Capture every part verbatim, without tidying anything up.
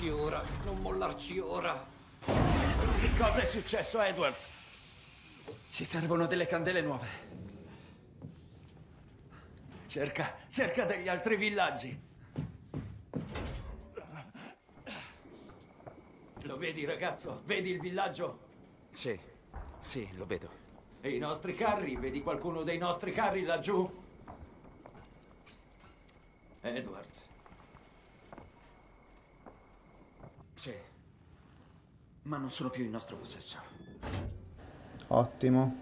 mollarci ora, non mollarci ora. Che cosa è successo, Edwards? Ci servono delle candele nuove. Cerca, cerca degli altri villaggi. Lo vedi, ragazzo? Vedi il villaggio? Sì, sì, lo vedo. E i nostri carri? Vedi qualcuno dei nostri carri laggiù? Edwards. Sì. Ma non sono più in nostro possesso. Ottimo.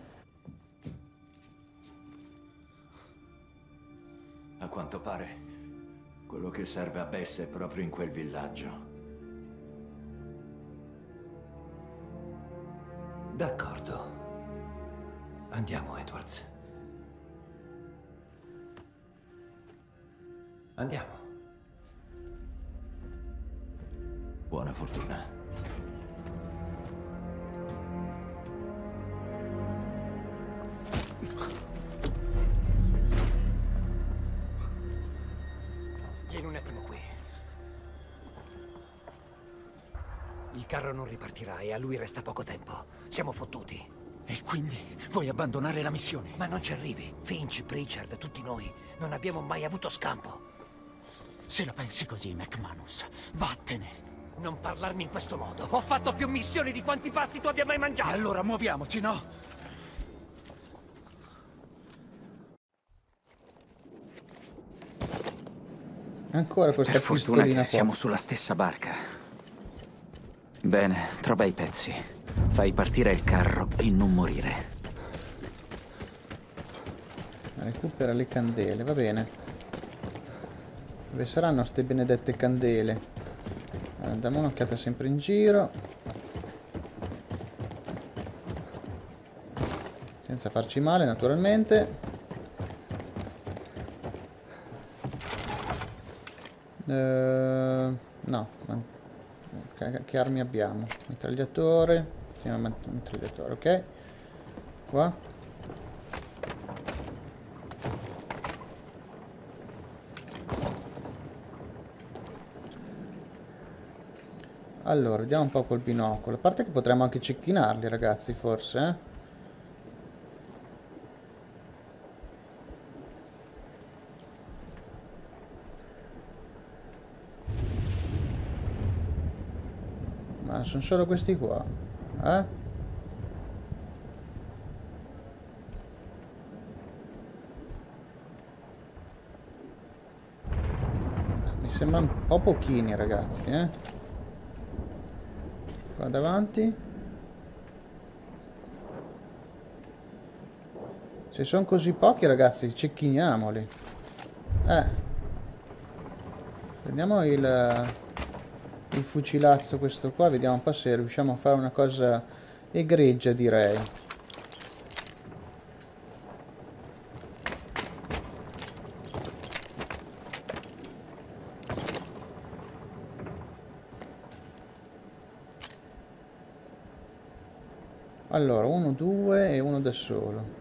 A quanto pare, quello che serve a Bess è proprio in quel villaggio. D'accordo. Andiamo, Edwards. Andiamo. Buona fortuna. Vieni un attimo qui. Il carro non ripartirà e a lui resta poco tempo. Siamo fottuti. E quindi vuoi abbandonare la missione? Ma non ci arrivi. Finch, Pritchard, tutti noi. Non abbiamo mai avuto scampo. Se la pensi così, McManus, vattene. Non parlarmi in questo modo. Ho fatto più missioni di quanti pasti tu abbia mai mangiato. E allora muoviamoci, no? Ancora questa Per fortuna pistolina che qua. siamo sulla stessa barca. Bene, trova i pezzi. Fai partire il carro e non morire. Recupera le candele, va bene. Dove saranno ste benedette candele? Allora, diamo un'occhiata sempre in giro. Senza farci male, naturalmente. Uh, no. Che, che armi abbiamo? Mitragliatore. Sì, mitragliatore, ok. Qua. Allora, vediamo un po' col binocolo. A parte che potremmo anche cecchinarli, ragazzi, forse, eh? Ma sono solo questi qua, eh? Mi sembrano un po' pochini, ragazzi, eh? Qua davanti. Se sono così pochi, ragazzi, cecchiniamoli. Eh. Prendiamo il... il fucilazzo questo qua, vediamo un po' se riusciamo a fare una cosa egregia, direi. Allora, uno, due e uno da solo.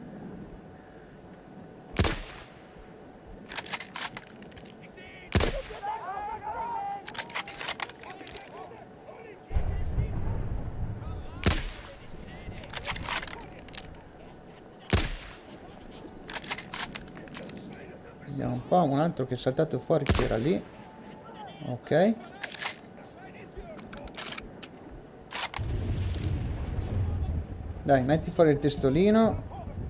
Vediamo un po', un altro che è saltato fuori che era lì. Ok. Dai, metti fuori il testolino.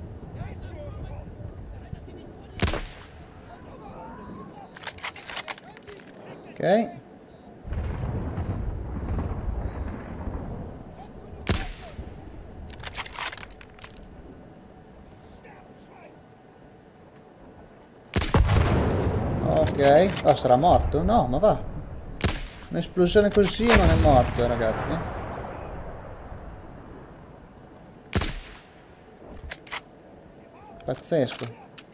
Ok. Ok. Oh, sarà morto? No, ma va. Un'esplosione così non è morto, ragazzi. Pazzesco.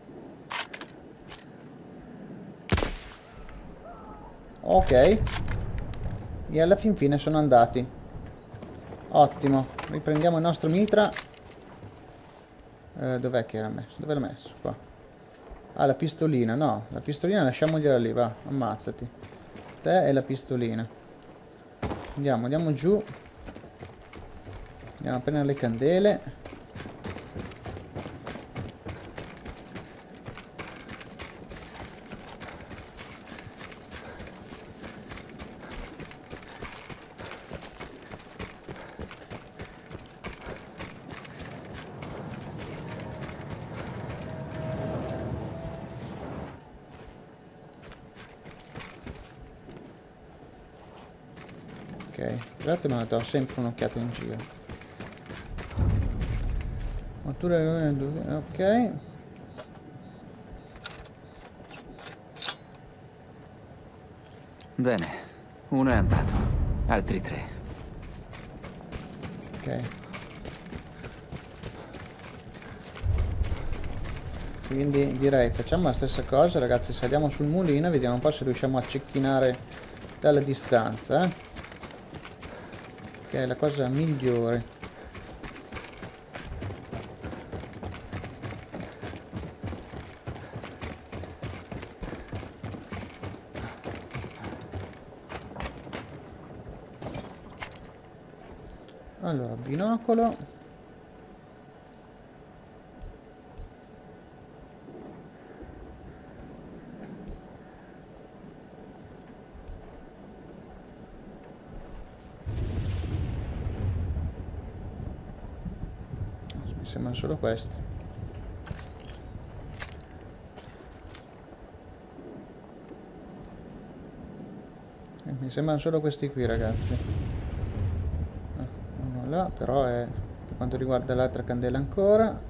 Ok. E alla fin fine sono andati. Ottimo. Riprendiamo il nostro mitra. Eh, dov'è che era messo? Dove l'ha messo? Qua. Ah, la pistolina. No, la pistolina lasciamogliela lì, va. Ammazzati. Te e la pistolina. Andiamo, andiamo giù. Andiamo a prendere le candele. Ok, scusate ma do sempre un'occhiata in giro. Motore, ok. Bene, uno è andato, altri tre. Ok. Quindi direi facciamo la stessa cosa, ragazzi, saliamo sul mulino e vediamo un po' se riusciamo a cecchinare dalla distanza, eh? Che è la cosa migliore. Allora, binocolo. Mi sembrano solo questi. Eh, mi sembrano solo questi qui, ragazzi. Là, però è per quanto riguarda l'altra candela ancora.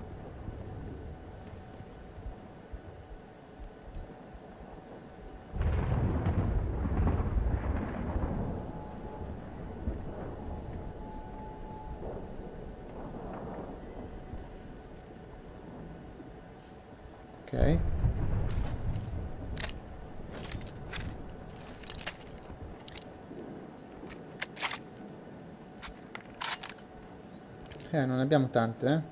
Ok. Eh, non ne abbiamo tante, eh.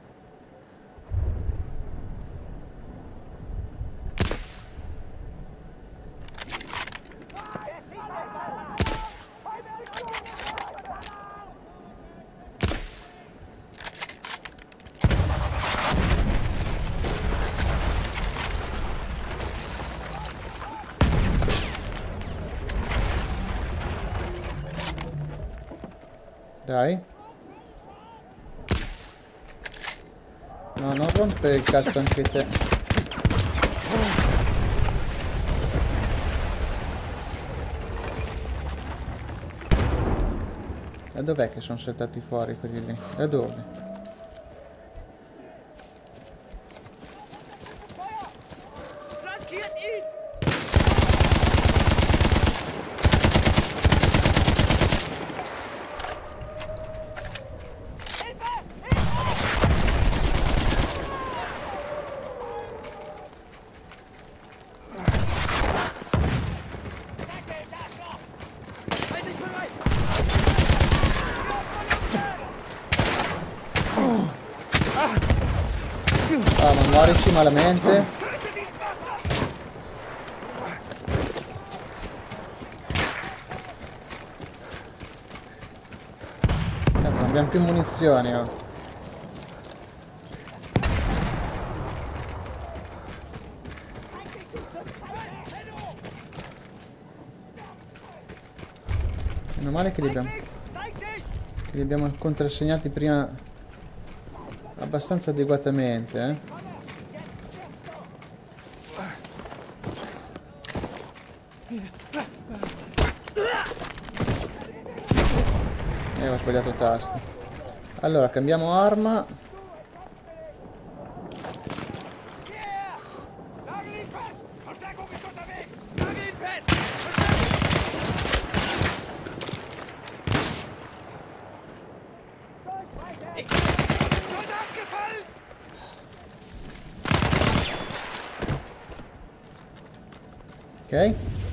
Dai. No, non rompere il cazzo anche te. Da dov'è che sono saltati fuori quelli lì? Da dove? Ah, ma muorici malamente. Cazzo, non abbiamo più munizioni, oh. Meno male che li abbiamo, che li abbiamo contrassegnati prima abbastanza adeguatamente, eh. E ho sbagliato tasto. Allora, cambiamo arma. Ok.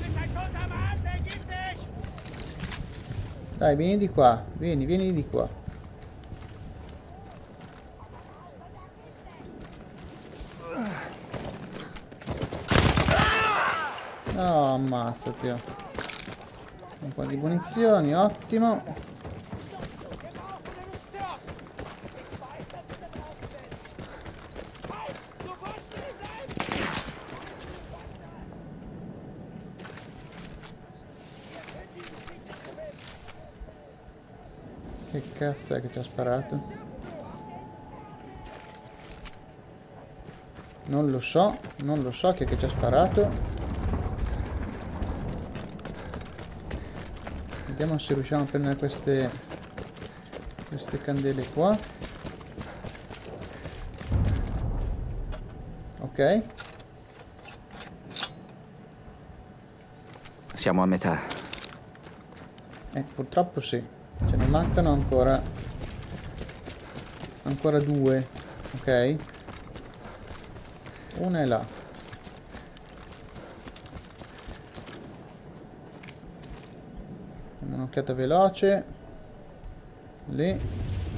Dai, vieni di qua. Vieni, vieni di qua. No, ammazzati. Un po' di munizioni, ottimo. Che cazzo è che ci ha sparato? Non lo so, non lo so chi è che ci ha sparato. Vediamo se riusciamo a prendere queste queste candele qua. Ok. Siamo a metà. Eh, purtroppo sì. Ce ne mancano ancora ancora due. Ok. Una è là. Un'occhiata veloce. Lì.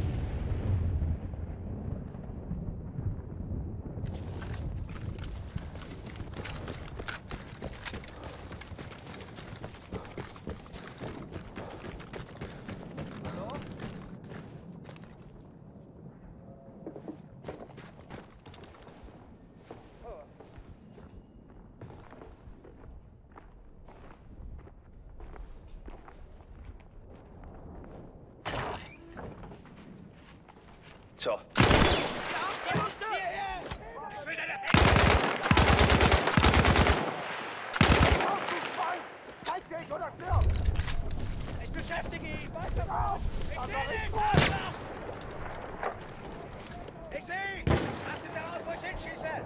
So. Ich beschäftige ihn! Weiter raus! Ich sehe dich! Ich sehe ihn! Achtet darauf, wo ich hinschieße!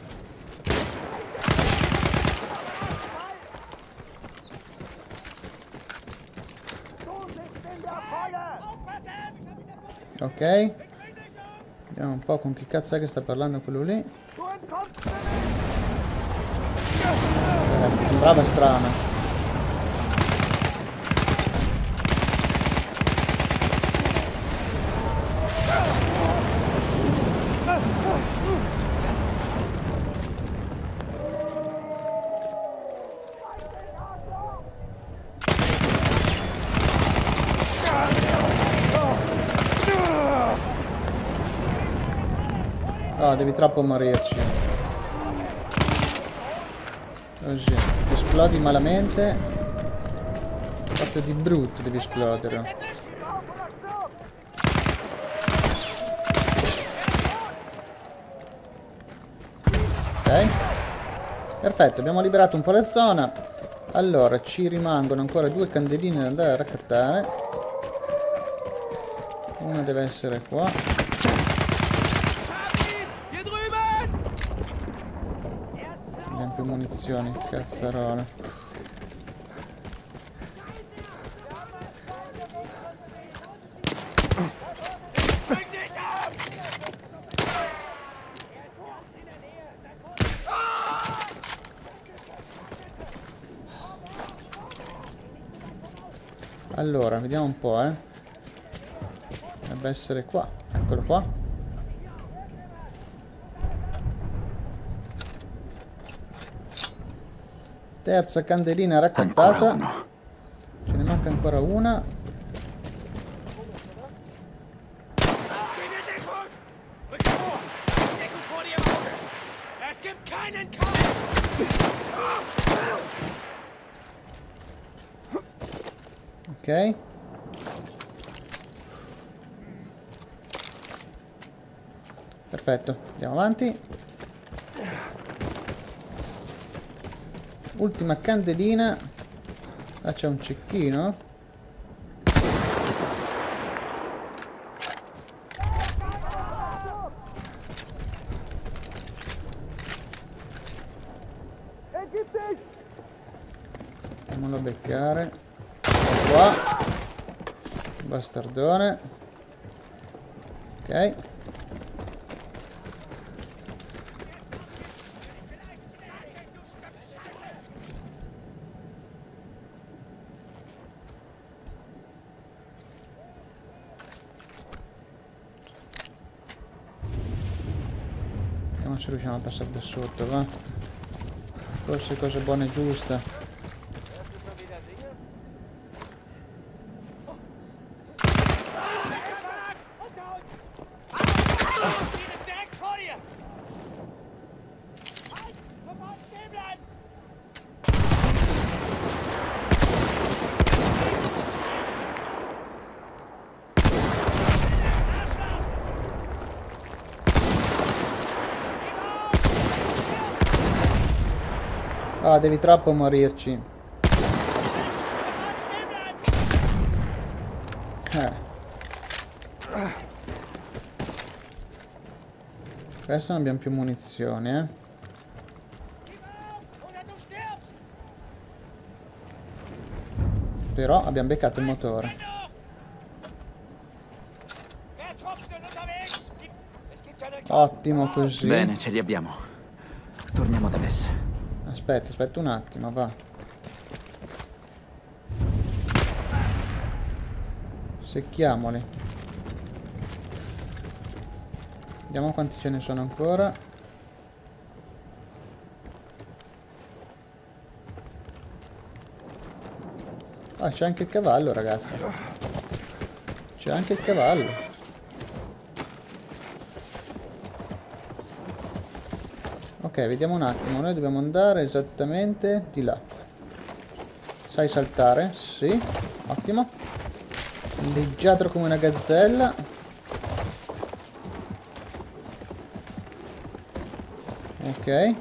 Ok. Vediamo un po' con chi cazzo è che sta parlando quello lì. Eh, sembrava strano. Oh, devi troppo morirci. Così. Esplodi malamente. Proprio di brutto devi esplodere. Ok. Perfetto, abbiamo liberato un po' la zona. Allora, ci rimangono ancora due candeline da andare a raccattare. Una deve essere qua. Più munizioni, cazzarola. Allora, vediamo un po', eh. Dovrebbe essere qua. Eccolo qua. Terza candelina raccattata. Ce ne manca ancora una. Ok. Perfetto, andiamo avanti. Ultima candelina. Là c'è un cecchino. Andiamolo a beccare. Qua. Bastardone. Ok. Vediamo se riusciamo a passare da sotto, va. Forse cosa buona e giusta. Ah, devi troppo morirci. Eh. Adesso non abbiamo più munizioni, eh. Però abbiamo beccato il motore. Ottimo così. Bene, ce li abbiamo. Torniamo da Bess. Aspetta, aspetta un attimo, va. Secchiamoli. Vediamo quanti ce ne sono ancora. Ah, c'è anche il cavallo, ragazzi. C'è anche il cavallo. Ok, vediamo un attimo. Noi dobbiamo andare esattamente di là. Sai saltare? Sì. Ottimo. Leggiadro come una gazzella. Ok.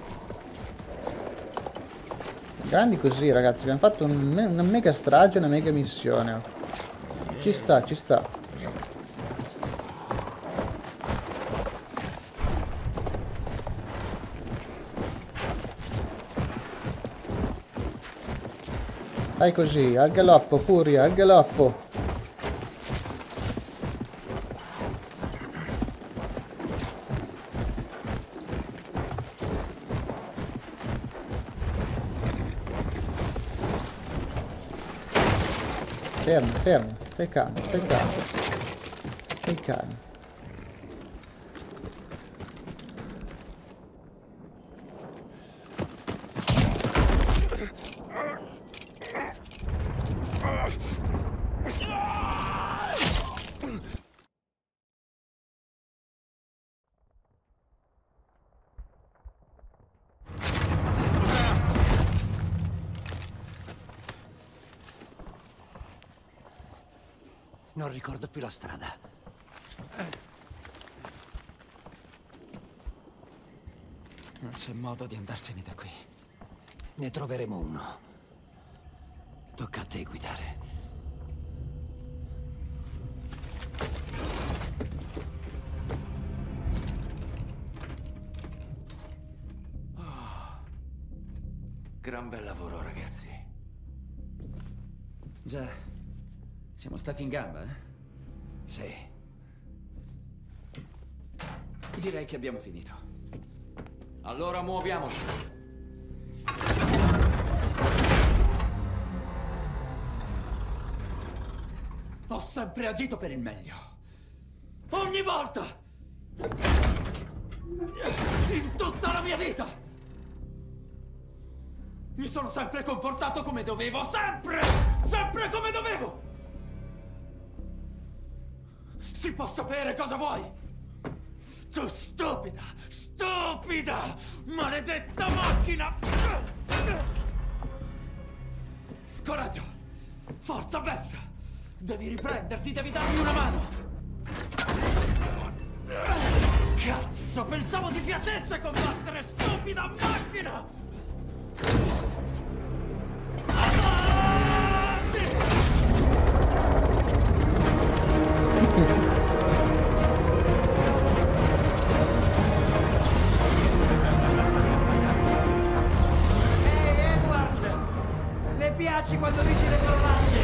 Grandi così, ragazzi. Abbiamo fatto un me una mega strage, una mega missione. Ci sta, ci sta. Fai così, al galoppo, Furia, al galoppo. Fermo, fermo, stai calmo, stai calmo. Stai calmo. Non ricordo più la strada. Non c'è modo di andarsene da qui. Ne troveremo uno. Tocca a te guidare. Oh. Gran bel lavoro, ragazzi. Già. Siamo stati in gamba, eh? Sì. Direi che abbiamo finito. Allora muoviamoci. Ho sempre agito per il meglio. Ogni volta! In tutta la mia vita! Mi sono sempre comportato come dovevo, sempre! Sempre come dovevo! Si può sapere cosa vuoi? Tu stupida, stupida, maledetta macchina! Coraggio! Forza, Bess! Devi riprenderti, devi darmi una mano! Cazzo, pensavo ti piacesse combattere, stupida macchina! Piaci quando dici le parolacce.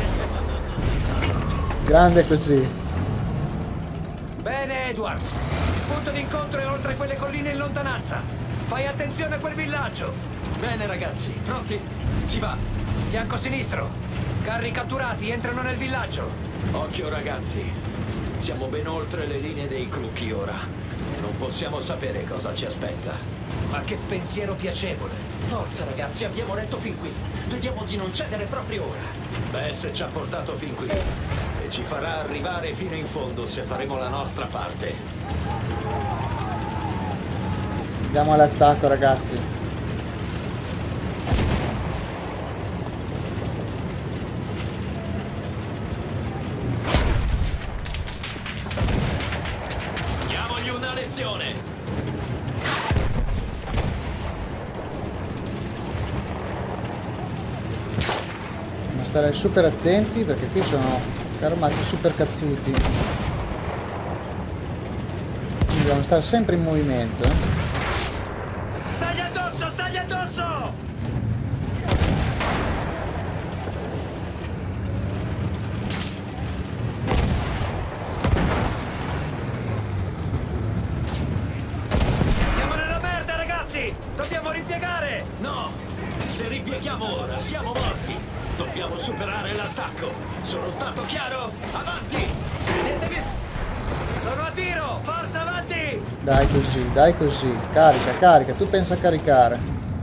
Grande così. Bene, Edwards. Il punto d'incontro è oltre quelle colline in lontananza. Fai attenzione a quel villaggio. Bene, ragazzi, pronti? Si va. Fianco sinistro. Carri catturati entrano nel villaggio. Occhio, ragazzi. Siamo ben oltre le linee dei Crookie ora. Non possiamo sapere cosa ci aspetta. Ma che pensiero piacevole. Forza, ragazzi, abbiamo letto fin qui. Vediamo di non cedere proprio ora. Bess ci ha portato fin qui e ci farà arrivare fino in fondo se faremo la nostra parte. Andiamo all'attacco, ragazzi. stare super attenti perché qui sono armati super cazzuti. Quindi dobbiamo stare sempre in movimento, eh. Stagli addosso, stagli addosso! Siamo nella merda, ragazzi! Dobbiamo ripiegare! No! Se ripieghiamo ora, siamo morti! Dobbiamo superare l'attacco! Sono stato chiaro? Avanti! Tenetevi! Sono a tiro! Forza, avanti! Dai così, dai così. Carica, carica. Tu pensa a caricare.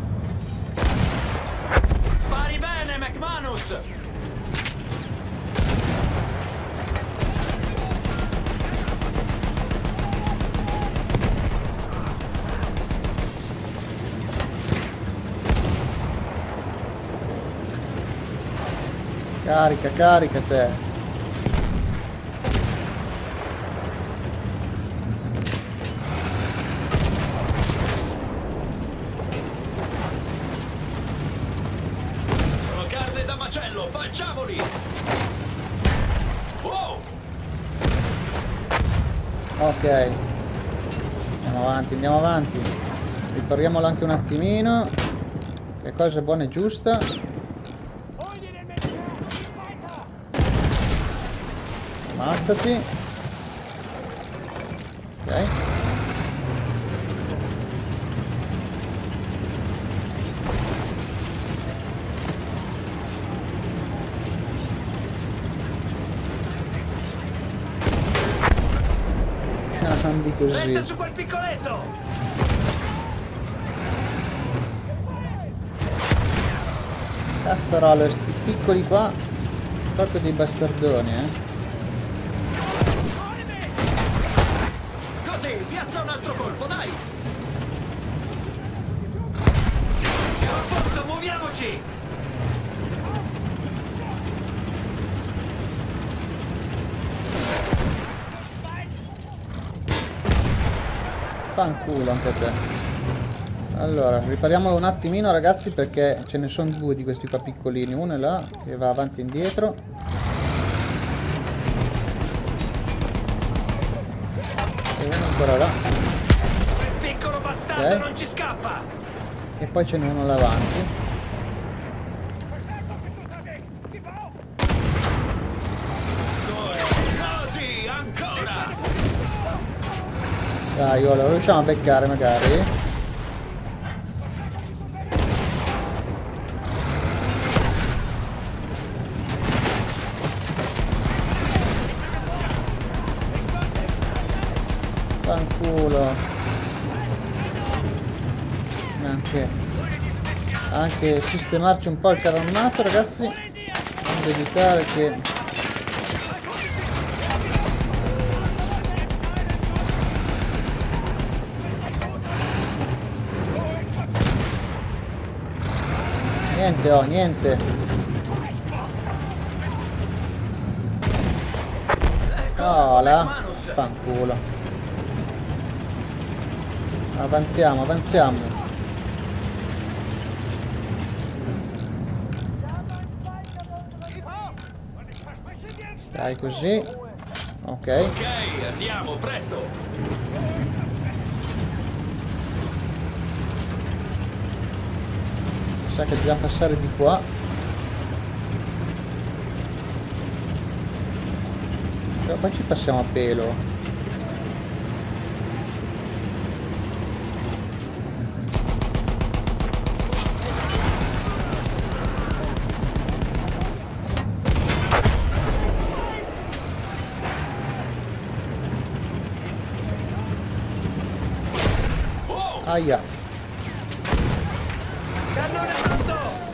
Spari bene, McManus! Carica, carica te. Sono carne da macello, facciamoli! Wow! Ok. Andiamo avanti, andiamo avanti. Ripariamolo anche un attimino. Che cosa è buona e giusta. Ammazzati. Ok. Andi così. Resta su quel piccoletto! Cazzarola, sti piccoli qua. Proprio dei bastardoni, eh. Così, piazza un altro colpo, dai! Siamo a posto, muoviamoci! Fanculo anche te. Allora, ripariamolo un attimino ragazzi perché ce ne sono due di questi qua piccolini. Uno è là che va avanti e indietro. E uno ancora là. Quel piccolo bastardo Ok. non ci scappa! E poi ce n'è uno là avanti. Così, ancora! Dai, ora lo riusciamo a beccare magari. Fanculo. Anche, anche sistemarci un po' il carro armato, ragazzi. Per evitare che... Niente, oh, niente. Oh, là. Fanculo. Avanziamo, avanziamo. Dai così. Ok. Ok, andiamo, presto! Sa che dobbiamo passare di qua. Cioè, poi ci passiamo a pelo. Aia. Cannone pronto!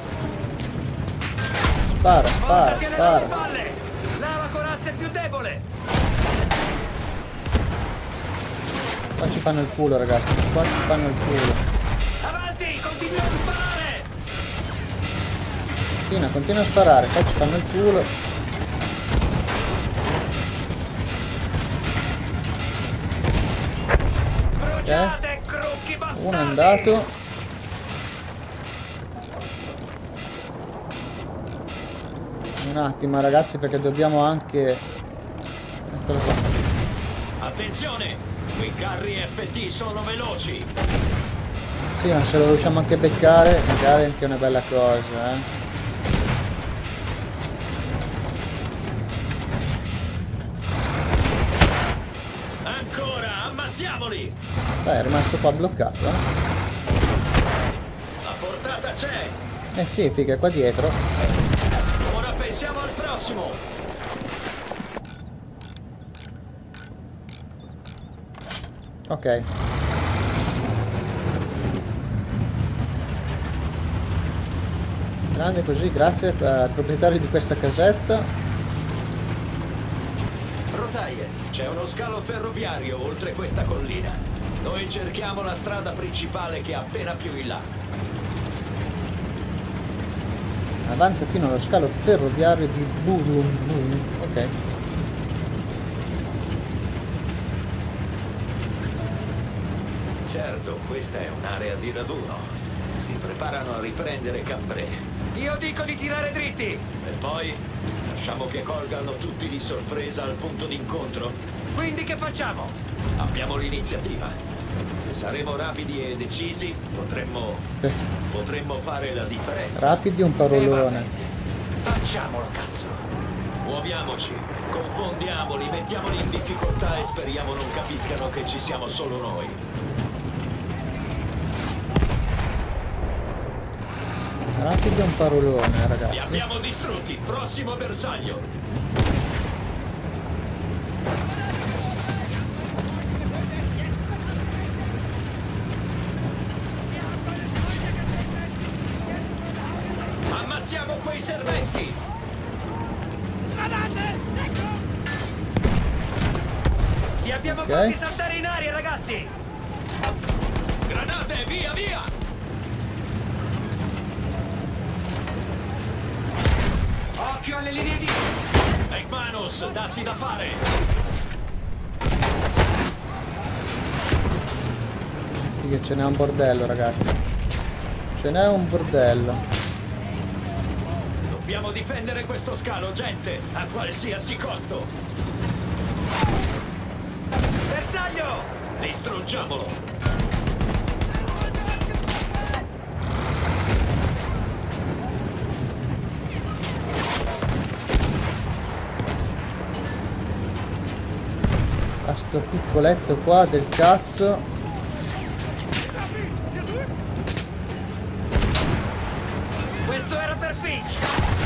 Spara, spara, Porta che le spara. spalle! Lava corazza è più debole! Qua ci fanno il culo, ragazzi. Qua ci fanno il culo. Avanti, continua a sparare! Continua, continua a sparare. Qua ci fanno il culo. Bruciate, crocchi bastardi! Uno è andato. Un attimo ragazzi, perché dobbiamo anche... Eccolo qua. Attenzione! Quei carri F T sono veloci! Sì, ma se lo riusciamo anche a beccare, magari anche una bella cosa, eh. Ancora, ammazziamoli! Dai, è rimasto qua bloccato, eh. La portata c'è! Eh sì, figa, qua dietro. Ora pensiamo al prossimo! Ok. Grande così, grazie al proprietario di questa casetta. Rotaie, c'è uno scalo ferroviario oltre questa collina. Noi cerchiamo la strada principale che è appena più in là. Avanza fino allo scalo ferroviario di Burumbum. Ok. Certo, questa è un'area di raduno. Si preparano a riprendere Cambrai. Io dico di tirare dritti! E poi lasciamo che colgano tutti di sorpresa al punto d'incontro. Quindi che facciamo? Abbiamo l'iniziativa. Se saremo rapidi e decisi, potremmo... Eh, potremmo fare la differenza. rapidi un parolone. Facciamolo, cazzo! Muoviamoci, confondiamoli, mettiamoli in difficoltà e speriamo non capiscano che ci siamo solo noi. Rapidi un parolone, Li ragazzi. abbiamo distrutti, prossimo bersaglio. Ammazziamo quei serventi! Li abbiamo Ok. fatti saltare in aria, ragazzi! Granate, via, via! Occhio alle linee di... Ekmanos, datti da fare! Figa, ce n'è un bordello, ragazzi. Ce n'è un bordello. Dobbiamo difendere questo scalo, gente, a qualsiasi costo! Bersaglio! Distruggiamolo! A sto piccoletto qua del cazzo. Questo era per Finch!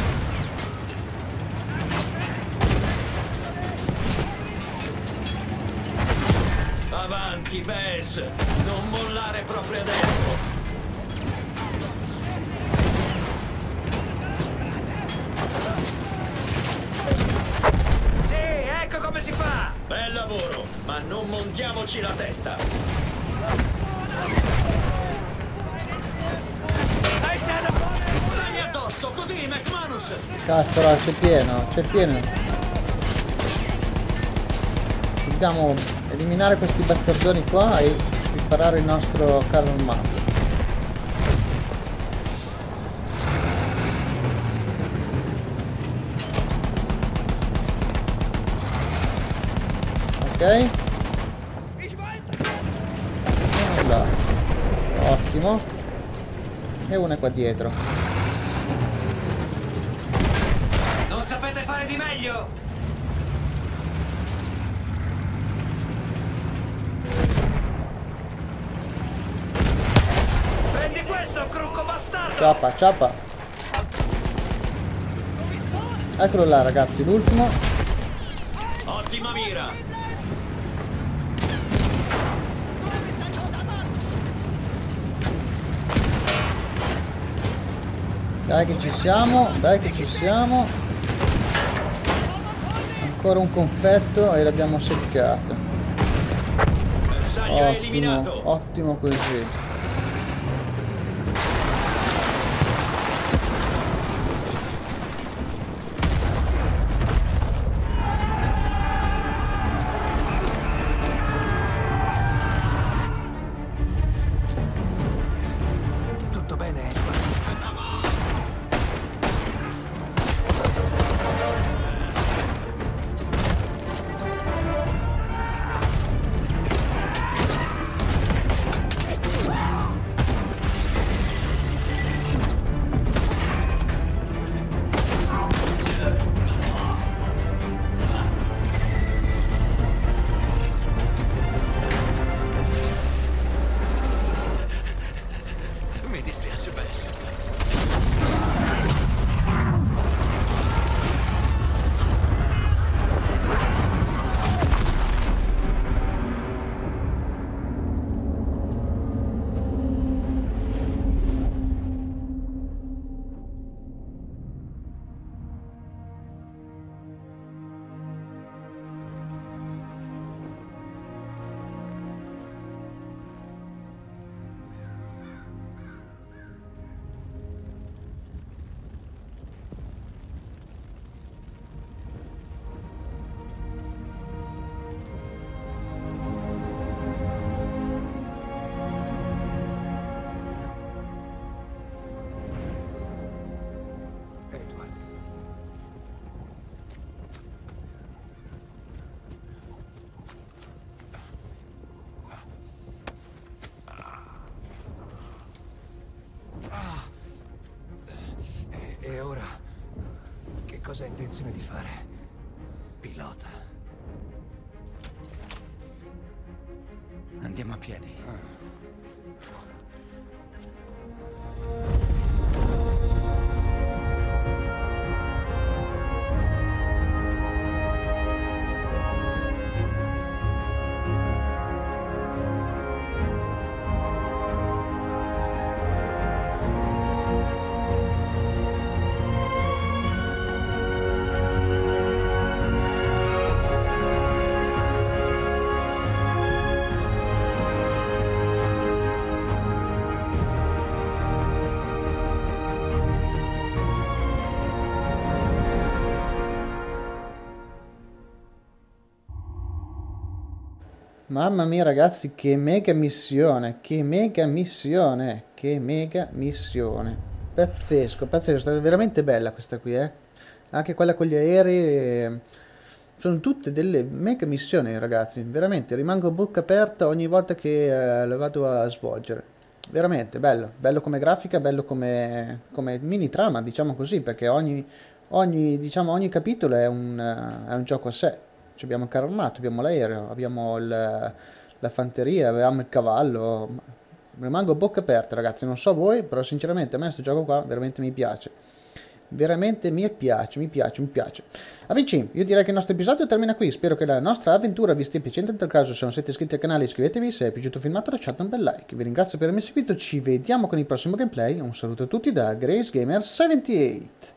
Avanti, Bess! Non mollare proprio adesso! Sì, ecco come si fa! Bel lavoro, ma non montiamoci la testa! Dai addosso, così, McManus! Cazzo, là, c'è pieno, c'è pieno. Dobbiamo eliminare questi bastardoni qua e riparare il nostro carro armato. Ok. Uno là. Ottimo. E uno è qua dietro. Non sapete fare di meglio? Prendi questo, crucco bastardo! Ciappa, ciappa. Eccolo là, ragazzi, l'ultimo. Ottima mira! Dai che ci siamo, dai che ci siamo. Ancora un confetto e l'abbiamo seccato. Bersaglio Ottimo, eliminato! ottimo così. Tutto bene, Edward? cosa hai intenzione di fare, pilota? Andiamo a piedi. Mamma mia ragazzi, che mega missione, che mega missione, che mega missione. Pazzesco, pazzesco, è stata veramente bella questa qui, eh. Anche quella con gli aerei, eh, sono tutte delle mega missioni ragazzi, veramente, rimango a bocca aperta ogni volta che eh, le vado a svolgere. Veramente bello, bello come grafica, bello come, come mini trama, diciamo così, perché ogni, ogni, diciamo, ogni capitolo è un, uh, è un gioco a sé. Cioè, abbiamo il carro armato, abbiamo l'aereo, abbiamo il, la fanteria, abbiamo il cavallo. Rimango a bocca aperta ragazzi, non so voi, però sinceramente a me questo gioco qua veramente mi piace. Veramente mi piace, mi piace, mi piace. Amici, io direi che il nostro episodio termina qui. Spero che la nostra avventura vi stia piacendo. In tal caso, se non siete iscritti al canale, iscrivetevi. Se vi è piaciuto il filmato, lasciate un bel like. Vi ringrazio per avermi seguito. Ci vediamo con il prossimo gameplay. Un saluto a tutti da Grace Gamer settantotto.